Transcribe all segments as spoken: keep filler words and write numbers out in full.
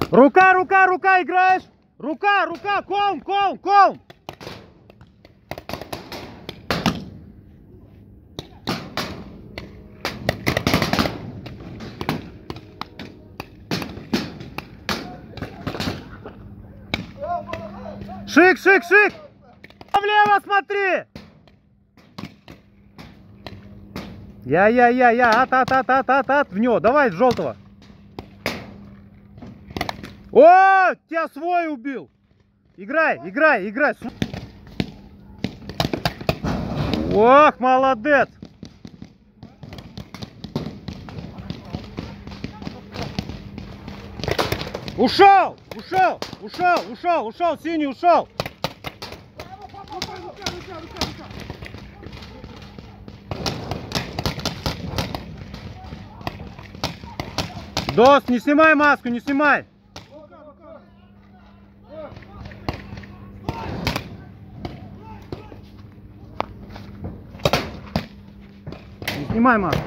Рука, рука, рука, играешь. Рука, рука, колм, колм, колм. Шик, шик, шик. Влево смотри. Я, я, я, я, ат, ат, ат, ат, ат, ат, в него. Давай, с желтого. О, тебя свой убил. Играй, играй, играй. Ох, молодец. Ушел, ушел, ушел, ушел, ушел, синий ушел. Дос, не снимай маску, не снимай. Не снимай маску.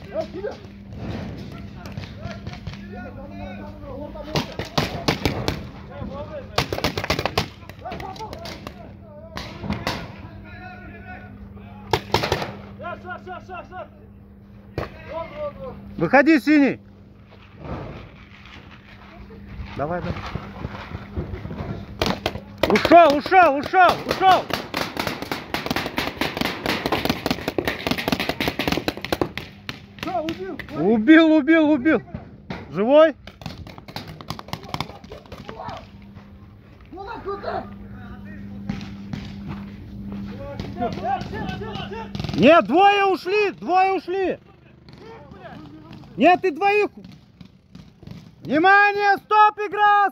Выходи, синий. Давай, давай. Ушел, ушел, ушел, ушел. Да, убил. Убил, убил, убил. Живой? Нет, двое ушли, двое ушли. Нет, ты двоих. Внимание, стоп, игра!